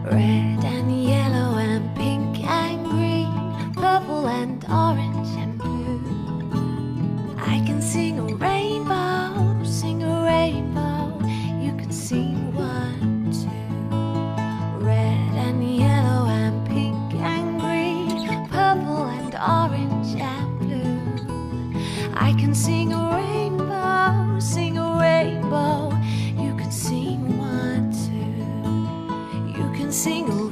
Red and yellow and pink and green, purple and orange and blue. I can sing a rainbow, sing a rainbow. You can sing one too. Red and yellow and pink and green, purple and orange and blue. I can sing a rainbow, sing a rainbow. You can sing one too. You can sing a